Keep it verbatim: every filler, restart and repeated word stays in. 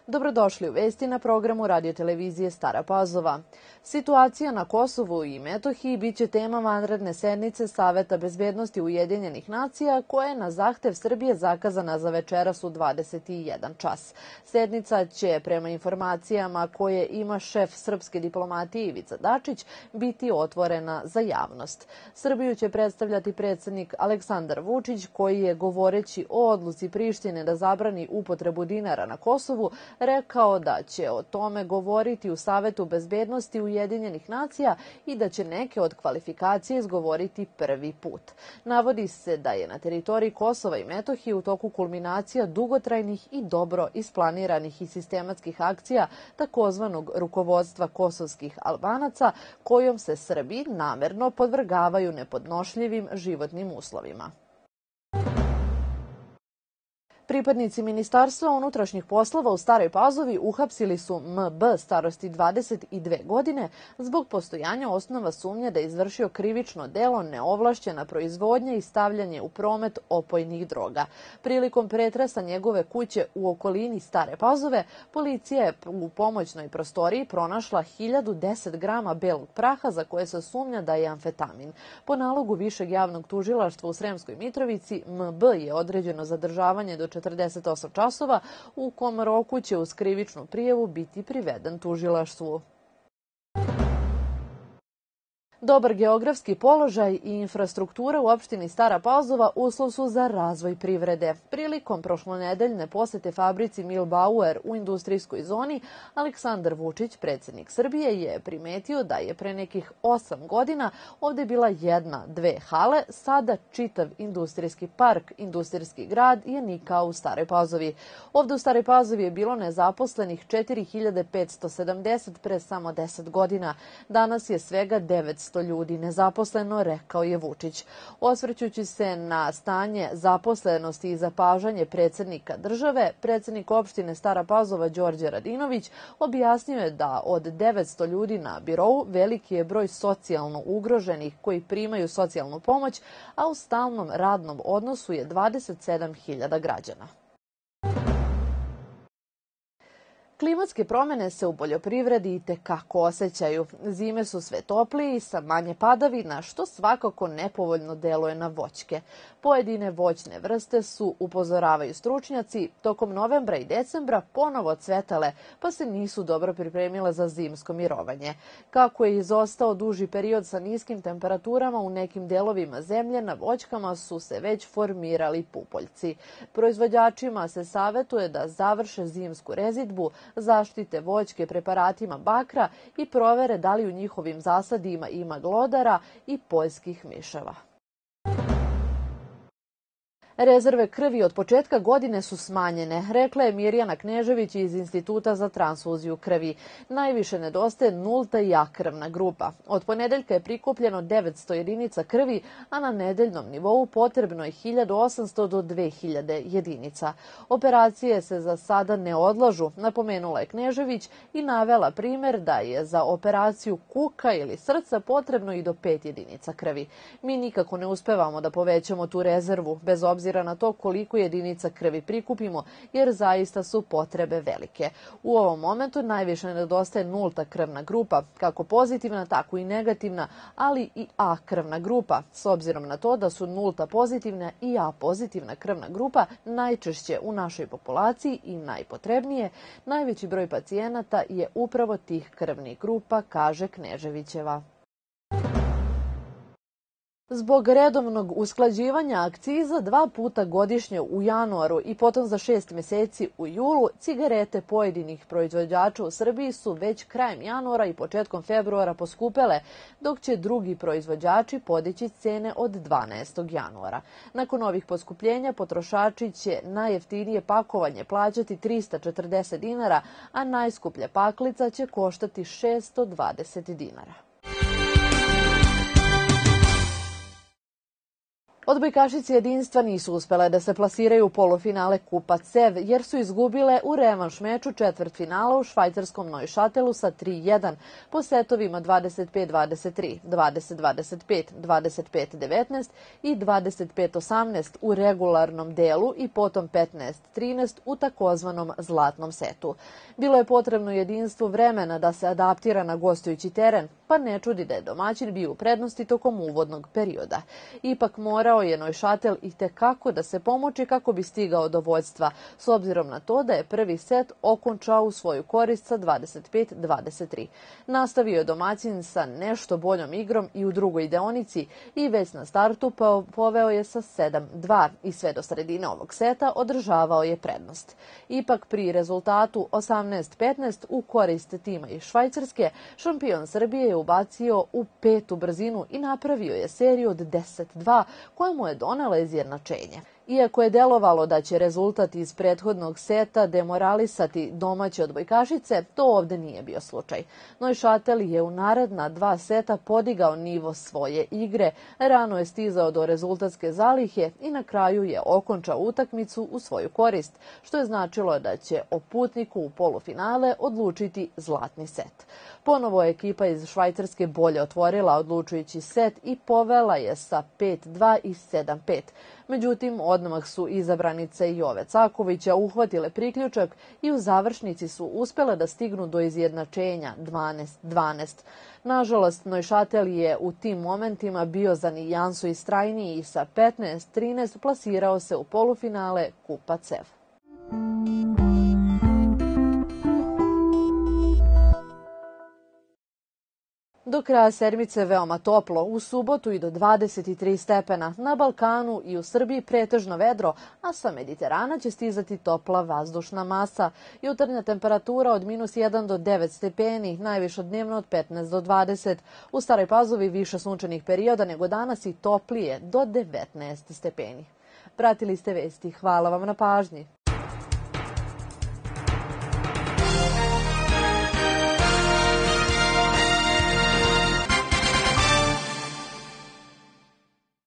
Dobrodošli u vesti na programu radiotelevizije Stara Pazova. Situacija na Kosovu i Metohiji biće tema vanredne sednice Saveta bezbednosti Ujedinjenih nacija koja je na zahtev Srbije zakazana za večeras u dvadeset jedan čas. Sednica će, prema informacijama koje ima šef srpske diplomatije Ivica Dačić, biti otvorena za javnost. Srbiju će predstavljati predsednik Aleksandar Vučić, koji je, govoreći o odluci Prištine da zabrani upotrebu dinara na Kosovu, rekao da će o tome govoriti u Savetu bezbednosti Ujedinjenih nacija i da će neke od kvalifikacija izgovoriti prvi put. Navodi se da je na teritoriji Kosova i Metohije u toku kulminacija dugotrajnih i dobro isplaniranih i sistematskih akcija takozvanog rukovodstva kosovskih Albanaca, kojom se Srbi namerno podvrgavaju nepodnošljivim životnim uslovima. Pripadnici Ministarstva unutrašnjih poslova u Staroj Pazovi uhapsili su M B starosti dvadeset dve godine zbog postojanja osnova sumnje da je izvršio krivično delo neovlašćena proizvodnja i stavljanje u promet opojnih droga. Prilikom pretresa njegove kuće u okolini Stare Pazove, policija je u pomoćnoj prostoriji pronašla hiljadu deset grama belog praha za koje se sumnja da je amfetamin. Po nalogu Višeg javnog tužilaštva u Sremskoj Mitrovici, M B je određeno zadržavanje do četrdeset osam časova, u kom roku će uz krivičnu prijavu biti priveden tužilaštvu. Dobar geografski položaj i infrastruktura u opštini Stara Pazova uslov su za razvoj privrede. Prilikom prošlonedeljne posete fabrici Milbauer u industrijskoj zoni, Aleksandar Vučić, predsednik Srbije, je primetio da je pre nekih osam godina ovde bila jedna, dve hale, sada čitav industrijski park, industrijski grad je nikao u Staroj Pazovi. Ovde u Staroj Pazovi je bilo nezaposlenih četiri hiljade petsto sedamdeset pre samo deset godina. Danas je svega devetsto ljudi nezaposleno, rekao je Vučić. Osvrćući se na stanje zaposlenosti i zapažanje predsednika države, predsednik opštine Stara Pazova Đorđe Radinović objasnio je da od devetsto ljudi na birou veliki je broj socijalno ugroženih koji primaju socijalnu pomoć, a u stalnom radnom odnosu je dvadeset sedam hiljada građana. Klimatske promene se u poljoprivredi i tekako osjećaju. Zime su sve toplije i sa manje padavina, što svakako nepovoljno deluje na voćke. Pojedine voćne vrste su, upozoravaju stručnjaci, tokom novembra i decembra ponovo cvetale, pa se nisu dobro pripremile za zimsko mirovanje. Kako je izostao duži period sa niskim temperaturama u nekim delovima zemlje, na voćkama su se već formirali pupoljci. Proizvođačima se savetuje da završe zimsku rezidbu, zaštite voćke preparatima bakra i provere da li u njihovim zasadima ima glodara i poljskih miševa. Rezerve krvi od početka godine su smanjene, rekla je Mirjana Knežević iz Instituta za transfuziju krvi. Najviše nedostaje nulta i A krvna grupa. Od ponedeljka je prikupljeno devetsto jedinica krvi, a na nedeljnom nivou potrebno je hiljadu osamsto do dve hiljade jedinica. Operacije se za sada ne odlažu, napomenula je Knežević i navela primer da je za operaciju kuka ili srca potrebno i do pet jedinica krvi. Mi nikako ne uspevamo da povećamo tu rezervu, bez obzira na to koliko jedinica krvi prikupimo, jer zaista su potrebe velike. U ovom momentu najviše nedostaje nulta krvna grupa, kako pozitivna, tako i negativna, ali i A krvna grupa, s obzirom na to da su nulta pozitivna i A pozitivna krvna grupa najčešće u našoj populaciji i najpotrebnije. Najveći broj pacijenata je upravo tih krvnih grupa, kaže Kneževićeva. Zbog redovnog usklađivanja akciza dva puta godišnje u januaru i potom za šest meseci u julu, cigarete pojedinih proizvođača u Srbiji su već krajem januara i početkom februara poskupele, dok će drugi proizvođači podići cene od dvanaestog januara. Nakon ovih poskupljenja potrošači će najjeftinije pakovanje plaćati trista četrdeset dinara, a najskuplja paklica će koštati šesto dvadeset dinara. Odbojkašice Jedinstva nisu uspele da se plasiraju u polufinale Kupa C E V jer su izgubile u revanš meču četvrtfinala u švajcarskom Neušatelu sa tri jedan po setovima dvadeset pet dvadeset tri, dvadeset dvadeset pet, dvadeset pet devetnaest i dvadeset pet osamnaest u regularnom delu i potom petnaest trinaest u takozvanom zlatnom setu. Bilo je potrebno Jedinstvu vremena da se adaptira na gostujući teren, pa ne čudi da je domaćin bio u prednosti tokom uvodnog perioda. Ipak morao je Neušatel i tekako da se pomoći kako bi stigao do vođstva, s obzirom na to da je prvi set okončao u svoju korist sa dvadeset pet dvadeset tri. Nastavio je domaćin sa nešto boljom igrom i u drugoj deonici i već na startu poveo je sa sedam dva i sve do sredine ovog seta održavao je prednost. Ipak pri rezultatu osamnaest petnaest u korist tima iz Švajcarske, šampion Srbije je ubacio u petu brzinu i napravio je seriju od deset dva koja mu je donela izjednačenje. Iako je delovalo da će rezultat iz prethodnog seta demoralisati domaće odbojkašice, to ovde nije bio slučaj. Neušatel je u naredna dva seta podigao nivo svoje igre, rano je stizao do rezultatske zalihe i na kraju je okončao utakmicu u svoju korist, što je značilo da će o putniku u polufinale odlučiti zlatni set. Ponovo je ekipa iz Švajcarske bolje otvorila odlučujući set i povela je sa pet dva i sedam pet. Međutim, odmah su izabranice Jove Cakovića uhvatile priključak i u završnici su uspele da stignu do izjednačenja dvanaest dvanaest. Nažalost, Neušatel je u tim momentima bio za nijansu istrajniji i sa petnaest trinaest plasirao se u polufinale Kupa C E V. Do kraja sedmice veoma toplo, u subotu i do dvadeset tri stepena, na Balkanu i u Srbiji pretežno vedro, a sa Mediterana će stizati topla vazdušna masa. Jutarnja temperatura od minus jedan do devet stepeni, najviša dnevno od petnaest do dvadeset. U Staroj Pazovi više sunčanih perioda nego danas i toplije do devetnaest stepeni. Pratili ste vesti, hvala vam na pažnji.